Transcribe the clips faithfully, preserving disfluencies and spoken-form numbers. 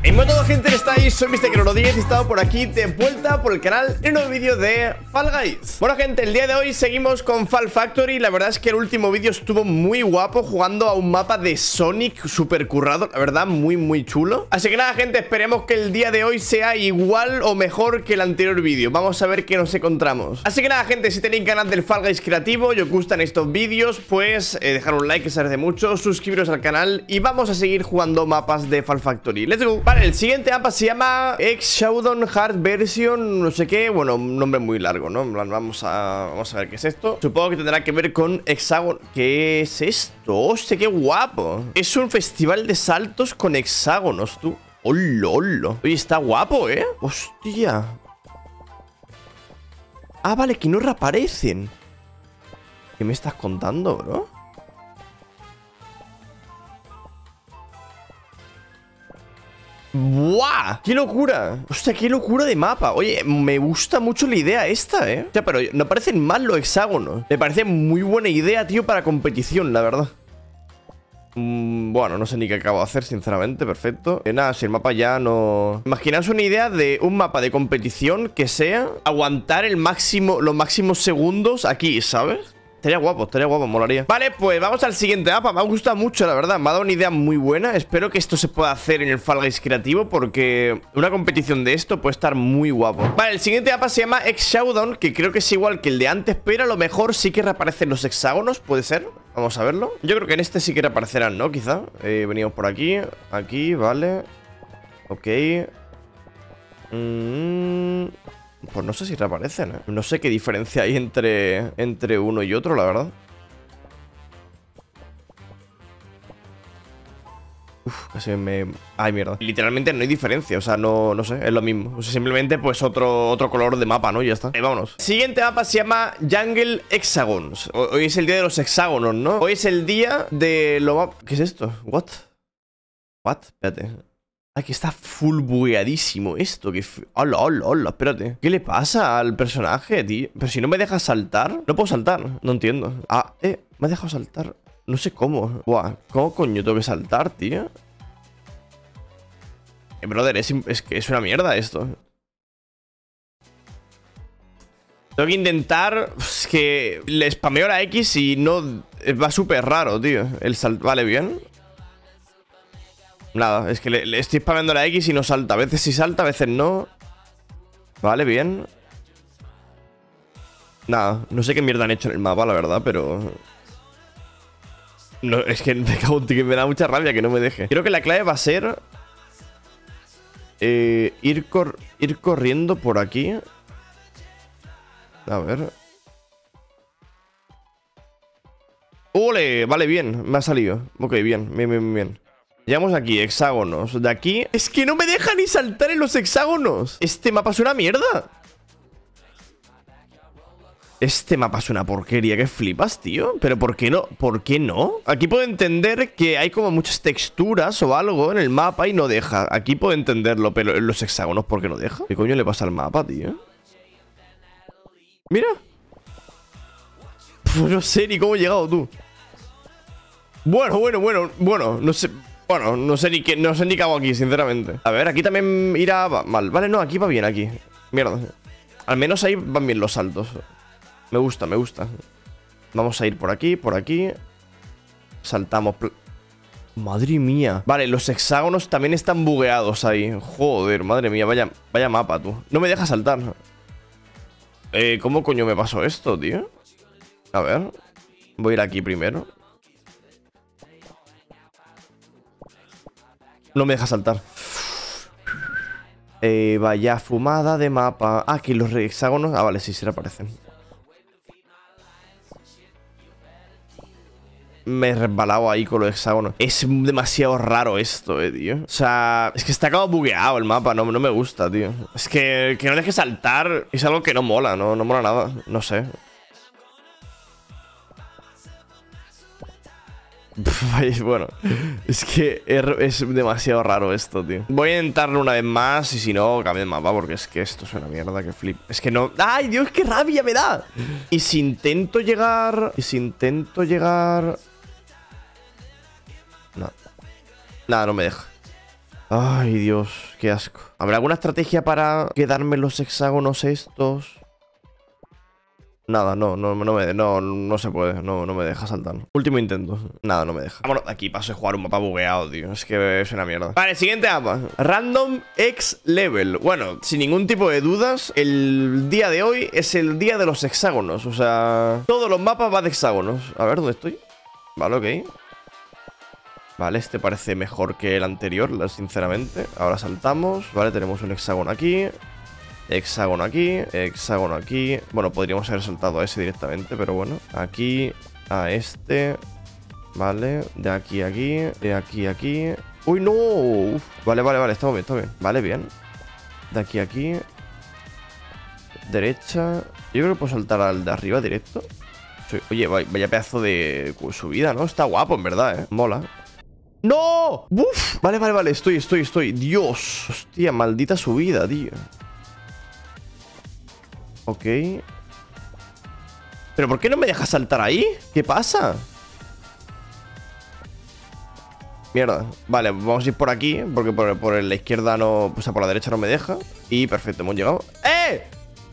Y muy todo, gente, estáis, soy Mister Crono diez y he estado por aquí de vuelta por el canal en un nuevo vídeo de Fall Guys. Bueno, gente, el día de hoy seguimos con Fall Factory. La verdad es que el último vídeo estuvo muy guapo, jugando a un mapa de Sonic súper currado, la verdad, muy muy chulo. Así que nada, gente, esperemos que el día de hoy sea igual o mejor que el anterior vídeo. Vamos a ver qué nos encontramos. Así que nada, gente, si tenéis ganas del Fall Guys creativo y os gustan estos vídeos, pues eh, dejar un like, que se agradece mucho, suscribiros al canal y vamos a seguir jugando mapas de Fall Factory. Let's go. Vale, el siguiente mapa se llama X-Showdown Hard Version, no sé qué. Bueno, un nombre muy largo, ¿no? Vamos a, vamos a ver qué es esto. Supongo que tendrá que ver con hexágono. ¿Qué es esto? ¡Hostia, qué guapo! Es un festival de saltos con hexágonos, tú. ¡Hola, hola! Oye, está guapo, ¿eh? ¡Hostia! Ah, vale, que no reaparecen. ¿Qué me estás contando, bro? ¡Buah! ¡Qué locura! Hostia, qué locura de mapa. Oye, me gusta mucho la idea esta, ¿eh? O sea, pero no parecen mal los hexágonos. Me parece muy buena idea, tío, para competición, la verdad. Mm, bueno, no sé ni qué acabo de hacer, sinceramente. Perfecto. Eh, nada, si el mapa ya no... Imaginaos una idea de un mapa de competición que sea aguantar el máximo, los máximos segundos aquí, ¿sabes? Estaría guapo, estaría guapo, molaría. Vale, pues vamos al siguiente mapa. Me ha gustado mucho, la verdad. Me ha dado una idea muy buena. Espero que esto se pueda hacer en el Fall Guys creativo, porque una competición de esto puede estar muy guapo. Vale, el siguiente mapa se llama X-Showdown, que creo que es igual que el de antes, pero a lo mejor sí que reaparecen los hexágonos. ¿Puede ser? Vamos a verlo. Yo creo que en este sí que reaparecerán, ¿no? Quizá. Eh, venimos por aquí. Aquí, vale. Ok. Mmm... Pues no sé si reaparecen, ¿eh? No sé qué diferencia hay entre, entre uno y otro, la verdad. Uf, casi me... Ay, mierda. Literalmente no hay diferencia, o sea, no, no sé, es lo mismo. O sea, simplemente pues otro, otro color de mapa, ¿no? Y ya está. Ahí, vámonos. Siguiente mapa se llama Jungle Hexagons. Hoy es el día de los hexágonos, ¿no? Hoy es el día de lo... ¿Qué es esto? ¿What? ¿What? Espérate. Aquí está full bugueadísimo esto. Que hola, hola, hola, espérate. ¿Qué le pasa al personaje, tío? Pero si no me deja saltar. No puedo saltar, no entiendo. Ah, eh, me ha dejado saltar. No sé cómo. Buah, ¿cómo coño tengo que saltar, tío? Eh, brother, es, es que es una mierda esto. Tengo que intentar... Es que le spameo la X y no... Va súper raro, tío. El salt... Vale, bien. Nada, es que le, le estoy spameando la X y no salta. A veces sí salta, a veces no. Vale, bien. Nada, no sé qué mierda han hecho en el mapa, la verdad, pero... No, es que me cago en ti, que me da mucha rabia que no me deje. Creo que la clave va a ser... Eh, ir, cor ir corriendo por aquí. A ver... ¡Ole! Vale, bien, me ha salido. Ok, bien, bien, bien, bien. Llegamos aquí, hexágonos. De aquí... Es que no me deja ni saltar en los hexágonos. Este mapa es una mierda. Este mapa es una porquería. ¿Qué flipas, tío? Pero ¿por qué no? ¿Por qué no? Aquí puedo entender que hay como muchas texturas o algo en el mapa y no deja. Aquí puedo entenderlo, pero en los hexágonos, ¿por qué no deja? ¿Qué coño le pasa al mapa, tío? Mira. Pues no sé ni cómo he llegado, tú. Bueno, bueno, bueno, bueno, no sé... Bueno, no sé ni qué, no sé ni qué hago aquí, sinceramente. A ver, aquí también irá mal. Vale, no, aquí va bien, aquí. Mierda. Al menos ahí van bien los saltos. Me gusta, me gusta. Vamos a ir por aquí, por aquí. Saltamos. Madre mía. Vale, los hexágonos también están bugueados ahí. Joder, madre mía, vaya, vaya mapa, tú. No me deja saltar. Eh, ¿cómo coño me pasó esto, tío? A ver. Voy a ir aquí primero. No me deja saltar. Eh, vaya fumada de mapa. Ah, aquí los hexágonos. Ah, vale, sí, sí reaparecen. Me he resbalado ahí con los hexágonos. Es demasiado raro esto, eh, tío. O sea, es que está como bugueado el mapa. No, no me gusta, tío. Es que que no deje saltar es algo que no mola, no, no mola nada. No sé. Bueno, es que es demasiado raro esto, tío. Voy a intentarlo una vez más y si no, cambio de mapa porque es que esto es una mierda, que flip. Es que no... ¡Ay, Dios, qué rabia me da! Y si intento llegar... Y si intento llegar... No. Nada, no me deja. Ay, Dios, qué asco. ¿Habrá alguna estrategia para quedarme los hexágonos estos? Nada, no, no, no me no, no se puede, no, no me deja saltar. Último intento. Nada, no me deja. Vámonos de aquí, paso de jugar un mapa bugueado, tío. Es que es una mierda. Vale, siguiente mapa. Random X Level. Bueno, sin ningún tipo de dudas, el día de hoy es el día de los hexágonos. O sea, todos los mapas van de hexágonos. A ver, ¿dónde estoy? Vale, ok. Vale, este parece mejor que el anterior, sinceramente. Ahora saltamos. Vale, tenemos un hexágono aquí. Hexágono aquí, hexágono aquí. Bueno, podríamos haber saltado a ese directamente, pero bueno. Aquí, a este. Vale, de aquí a aquí, de aquí a aquí. ¡Uy, no! Uf. Vale, vale, vale, está bien, está bien. Vale, bien. De aquí a aquí. Derecha. Yo creo que puedo saltar al de arriba directo. Oye, vaya pedazo de subida, ¿no? Está guapo, en verdad, ¿eh? Mola. ¡No! ¡Uf! Vale, vale, vale, estoy, estoy, estoy. Dios. Hostia, maldita subida, tío. Ok. ¿Pero por qué no me deja saltar ahí? ¿Qué pasa? Mierda. Vale, vamos a ir por aquí. Porque por, por la izquierda no... O sea, por la derecha no me deja. Y perfecto, hemos llegado. ¡Eh!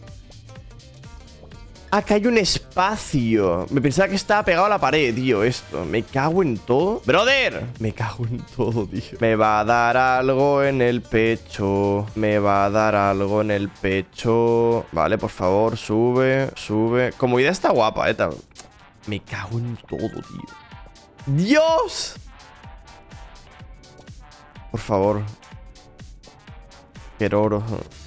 Acá hay un espacio. Me pensaba que estaba pegado a la pared, tío, esto. Me cago en todo. ¡Brother! Me cago en todo, tío. Me va a dar algo en el pecho. Me va a dar algo en el pecho. Vale, por favor, sube, sube. Como idea está guapa, eh. Me cago en todo, tío. ¡Dios! Por favor. Quiero oro.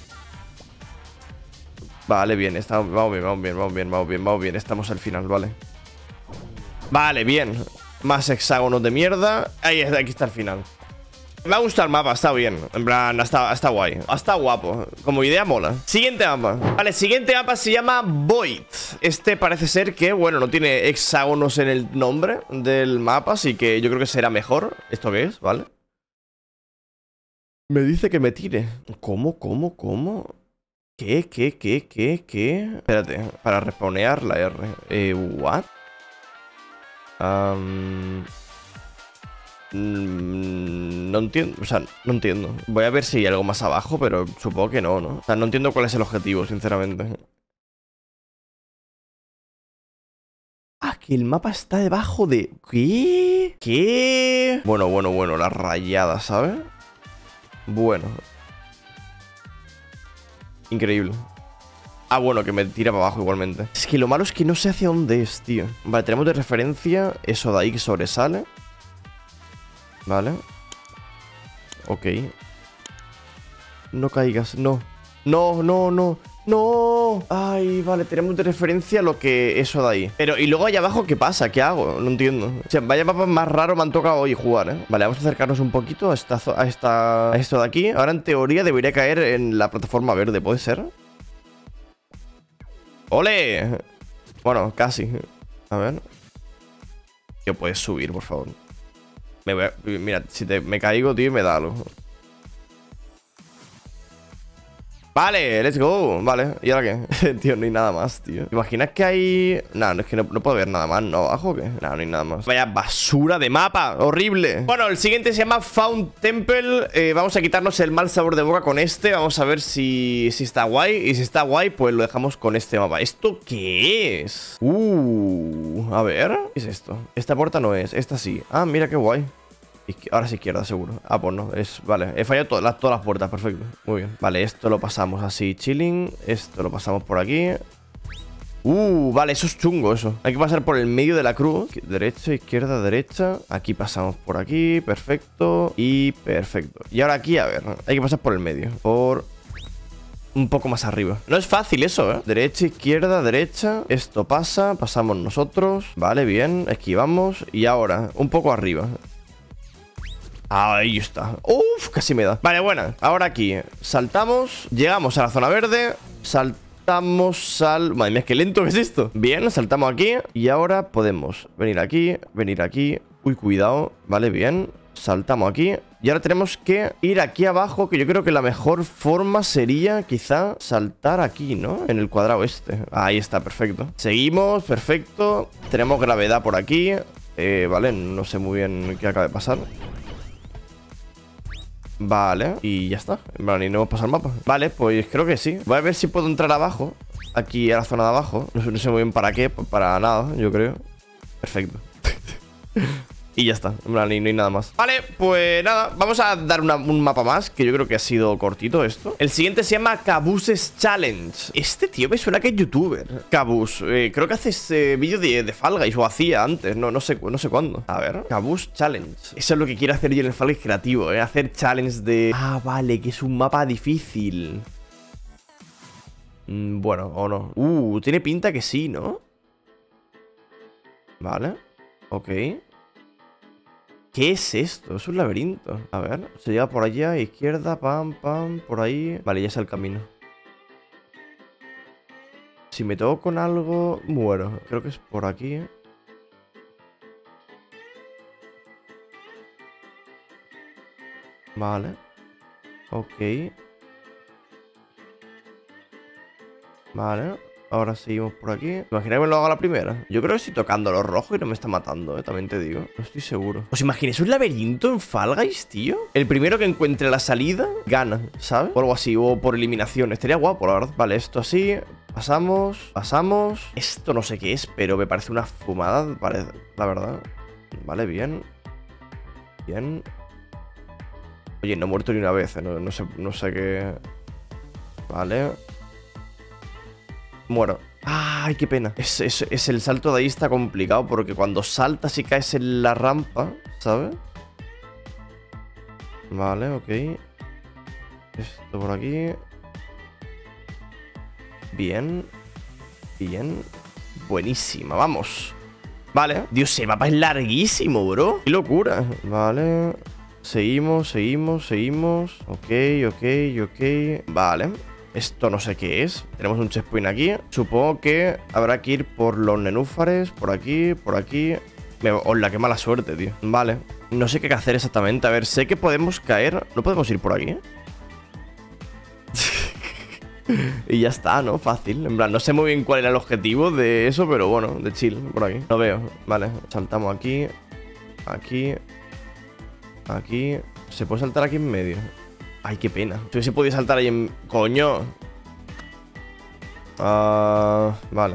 Vale, bien, estamos, vamos bien, vamos bien, vamos bien, vamos bien, vamos bien. Estamos al final, vale. Vale, bien. Más hexágonos de mierda. Ahí está, aquí está el final. Me ha gustado el mapa, está bien. En plan, está, está guay. Está guapo. Como idea mola. Siguiente mapa. Vale, siguiente mapa se llama Void. Este parece ser que, bueno, no tiene hexágonos en el nombre del mapa, así que yo creo que será mejor. ¿Esto qué es? ¿Vale? Me dice que me tire. ¿Cómo, cómo, cómo? ¿Qué, qué, qué, qué, qué? Espérate, para respawnear la R. Eh, ¿what? Um, no entiendo, o sea, no entiendo. Voy a ver si hay algo más abajo, pero supongo que no, ¿no? O sea, no entiendo cuál es el objetivo, sinceramente. Ah, que el mapa está debajo de... ¿Qué? ¿Qué? Bueno, bueno, bueno, la rayada, ¿sabes? Bueno. Increíble. Ah, bueno, que me tira para abajo igualmente. Es que lo malo es que no sé hacia dónde es, tío. Vale, tenemos de referencia eso de ahí que sobresale. Vale. Ok. No caigas, no. No, no, no. ¡No! Ay, vale, tenemos de referencia lo que... Eso de ahí. Pero, ¿y luego allá abajo qué pasa? ¿Qué hago? No entiendo. O sea, vaya mapa más raro me han tocado hoy jugar, ¿eh? Vale, vamos a acercarnos un poquito a esta... A, esta, a esto de aquí. Ahora, en teoría, debería caer en la plataforma verde. ¿Puede ser? ¡Ole! Bueno, casi. A ver. Tío, puedes subir, por favor. Me voy a... Mira, si te... me caigo, tío, me da algo. Vale, let's go. Vale, ¿y ahora qué? Tío, no hay nada más, tío. ¿Te imaginas que hay...? No, no es que no, no puedo ver nada más, ¿no? ¿Abajo o qué? No, no hay nada más. Vaya basura de mapa, horrible. Bueno, el siguiente se llama Found Temple. eh, Vamos a quitarnos el mal sabor de boca con este. Vamos a ver si, si está guay. Y si está guay, pues lo dejamos con este mapa. ¿Esto qué es? Uh, a ver. ¿Qué es esto? Esta puerta no es, esta sí. Ah, mira qué guay. Ahora sí izquierda, seguro. Ah, pues no, es... Vale, he fallado todas las, todas las puertas, perfecto. Muy bien. Vale, esto lo pasamos así, chilling. Esto lo pasamos por aquí. Uh, vale, eso es chungo, eso. Hay que pasar por el medio de la cruz. Derecha, izquierda, derecha. Aquí pasamos por aquí, perfecto. Y perfecto. Y ahora aquí, a ver, hay que pasar por el medio. Por... un poco más arriba. No es fácil eso, ¿eh? Derecha, izquierda, derecha. Esto pasa, pasamos nosotros. Vale, bien, esquivamos. Y ahora, un poco arriba. Ahí está. Uf, casi me da. Vale, bueno, ahora aquí saltamos, llegamos a la zona verde. Saltamos al... Madre mía, qué lento que es esto. Bien, saltamos aquí. Y ahora podemos venir aquí, venir aquí. Uy, cuidado. Vale, bien. Saltamos aquí. Y ahora tenemos que ir aquí abajo, que yo creo que la mejor forma sería quizá saltar aquí, ¿no? En el cuadrado este. Ahí está, perfecto. Seguimos, perfecto. Tenemos gravedad por aquí. Eh, vale, no sé muy bien qué acaba de pasar. Vale, y ya está. En plan, y no hemos pasado el mapa. Vale, pues creo que sí. Voy a ver si puedo entrar abajo. Aquí a la zona de abajo. No sé, no sé muy bien para qué. Pues para nada, yo creo. Perfecto. Y ya está, en plan, y no hay nada más. Vale, pues nada, vamos a dar una, un mapa más, que yo creo que ha sido cortito esto. El siguiente se llama Cabooses Challenge. Este tío me suena que es youtuber. Caboose, eh, creo que haces eh, vídeo de, de Fall Guys, o hacía antes, no, no sé, no sé cuándo. A ver, Caboose Challenge. Eso es lo que quiero hacer yo en el Fall Guys creativo, eh, hacer challenge de... Ah, vale, que es un mapa difícil. mm, Bueno, o no. Uh, tiene pinta que sí, ¿no? Vale, ok. ¿Qué es esto? Es un laberinto. A ver, se llega por allá, izquierda, pam, pam, por ahí. Vale, ya es el camino. Si me toco con algo, muero. Creo que es por aquí. Vale. Ok. Vale. Ahora seguimos por aquí. Imagina que me lo hago a la primera. Yo creo que estoy tocando lo rojo y no me está matando, eh, también te digo. No estoy seguro. ¿Os imagináis un laberinto en Fall Guys, tío? El primero que encuentre la salida gana, ¿sabes? O algo así, o por eliminación. Estaría guapo, la verdad. Vale, esto así. Pasamos, pasamos. Esto no sé qué es, pero me parece una fumada, parece, la verdad. Vale, bien. Bien. Oye, no he muerto ni una vez, eh. no, no sé, no sé qué. Vale. Muero. Ay, qué pena. Es, es, es el salto de ahí está complicado porque cuando saltas y caes en la rampa, ¿sabes? Vale, ok. Esto por aquí. Bien. Bien. Buenísima, vamos. Vale. Dios, el mapa es larguísimo, bro. Qué locura. Vale. Seguimos, seguimos, seguimos. Ok, ok, ok. Vale. Esto no sé qué es. Tenemos un checkpoint aquí. Supongo que habrá que ir por los nenúfares. Por aquí, por aquí. Me... Hola, qué mala suerte, tío. Vale. No sé qué hacer exactamente. A ver, sé que podemos caer. ¿No podemos ir por aquí? Y ya está, ¿no? Fácil. En plan, no sé muy bien cuál era el objetivo de eso, pero bueno, de chill, por aquí. Lo veo. Vale. Saltamos aquí. Aquí. Aquí. ¿Se puede saltar aquí en medio? Ay, qué pena. Si hubiese podido saltar ahí en... ¡Coño! Uh, vale.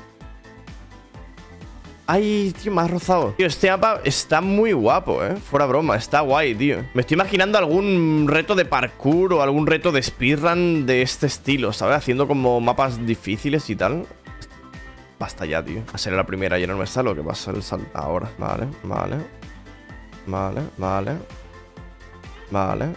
Ay, tío, me has rozado. Tío, este mapa está muy guapo, eh. Fuera broma, está guay, tío. Me estoy imaginando algún reto de parkour o algún reto de speedrun de este estilo, ¿sabes? Haciendo como mapas difíciles y tal. Basta ya, tío. Va a ser la primera y no me sale lo que pasa el salto ahora. Vale, vale. Vale, vale. Vale.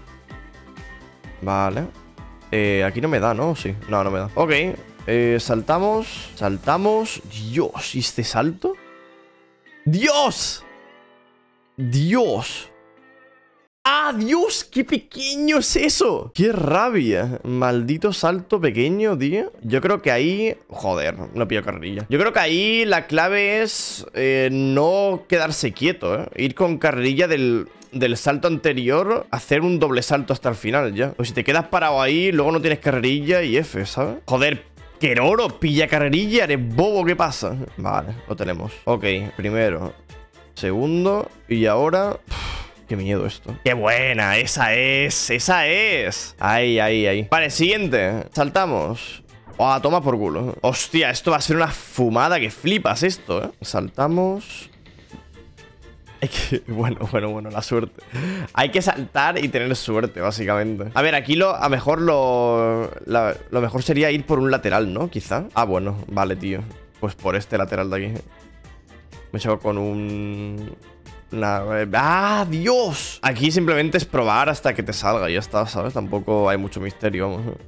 Vale. Eh, aquí no me da, ¿no? Sí. No, no me da. Ok. Eh, saltamos. Saltamos. Dios, ¿y este salto? ¡Dios! ¡Dios! ¡Ah, Dios! ¡Qué pequeño es eso! ¡Qué rabia! Maldito salto pequeño, tío. Yo creo que ahí... Joder, no pillo carrerilla. Yo creo que ahí la clave es eh, no quedarse quieto, ¿eh? Ir con carrerilla del... del salto anterior, hacer un doble salto hasta el final ya. O si te quedas parado ahí, luego no tienes carrerilla y F, ¿sabes? Joder, Queroro, pilla carrerilla, eres bobo, ¿qué pasa? Vale, lo tenemos. Ok, primero, segundo y ahora... Uf, qué miedo esto. ¡Qué buena! ¡Esa es! ¡Esa es! Ahí, ahí, ahí. Vale, siguiente. Saltamos. Ah, toma por culo. Hostia, esto va a ser una fumada que flipas esto, ¿eh? Saltamos... Hay que... Bueno, bueno, bueno, la suerte. Hay que saltar y tener suerte, básicamente. A ver, aquí lo... A mejor lo... La, lo mejor sería ir por un lateral, ¿no? Quizá. Ah, bueno, vale, tío. Pues por este lateral de aquí. Me choco con un... Una... ¡Ah, Dios! Aquí simplemente es probar hasta que te salga y ya está, ¿sabes? Tampoco hay mucho misterio, vamos.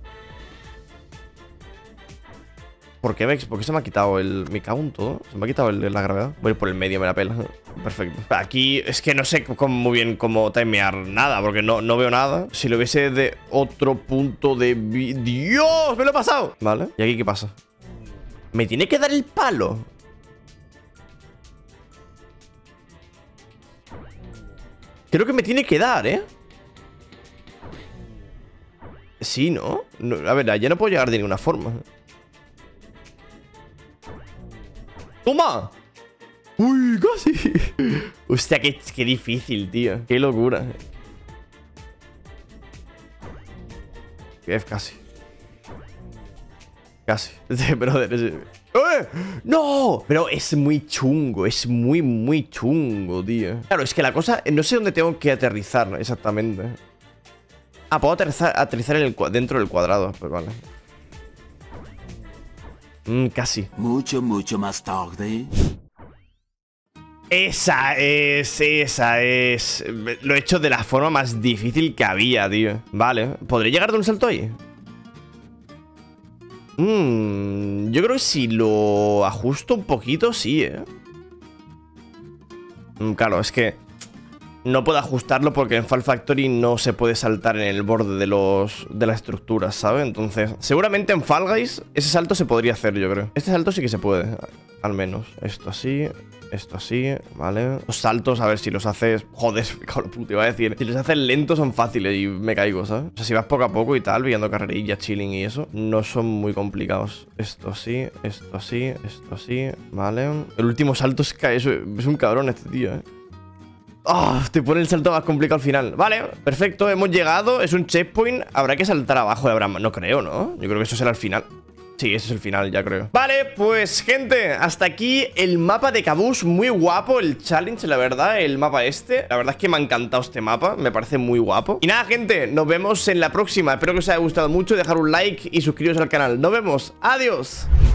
¿Por qué, Vex? ¿Por qué se me ha quitado el... Me cago en todo. Se me ha quitado el, la gravedad. Voy por el medio, me la pela. Perfecto. Aquí es que no sé cómo, muy bien cómo timear nada, porque no, no veo nada. Si lo hubiese de otro punto de... Vi... ¡Dios! ¡Me lo he pasado! Vale. ¿Y aquí qué pasa? ¿Me tiene que dar el palo? Creo que me tiene que dar, ¿eh? Sí, ¿no? no a ver, ya no puedo llegar de ninguna forma. ¡Toma! ¡Uy, casi! Hostia, qué, qué difícil, tío. Qué locura. F casi. Casi. Brother, ese... ¡Eh! ¡No! Pero es muy chungo, es muy, muy chungo, tío. Claro, es que la cosa... No sé dónde tengo que aterrizar exactamente. Ah, puedo aterrizar, aterrizar en el, dentro del cuadrado. Pues vale. Mm, casi. Mucho, mucho más tarde. Esa es, esa es. Lo he hecho de la forma más difícil que había, tío. Vale, ¿podré llegar de un salto ahí? Mmm, yo creo que si lo ajusto un poquito, sí, eh. Mm, claro, es que no puedo ajustarlo porque en Fall Factory no se puede saltar en el borde de los de las estructuras, ¿sabes? Entonces, seguramente en Fall Guys ese salto se podría hacer, yo creo. Este salto sí que se puede, al menos. Esto así, esto así, ¿vale? Los saltos, a ver si los haces... Joder, cabrón, puto, iba a decir. Si los haces lentos son fáciles y me caigo, ¿sabes? O sea, si vas poco a poco y tal, viendo carrerillas, chilling y eso, no son muy complicados. Esto así, esto así, esto así, ¿vale? El último salto es que es, es un cabrón este tío, ¿eh? Oh, te pone el salto más complicado al final. Vale, perfecto, hemos llegado. Es un checkpoint. Habrá que saltar abajo de Abraham. No creo, ¿no? Yo creo que eso será el final. Sí, ese es el final, ya creo. Vale, pues gente, hasta aquí el mapa de Caboose. Muy guapo el challenge, la verdad. El mapa este, la verdad es que me ha encantado este mapa. Me parece muy guapo. Y nada, gente, nos vemos en la próxima. Espero que os haya gustado mucho. Dejar un like y suscribiros al canal. Nos vemos, adiós.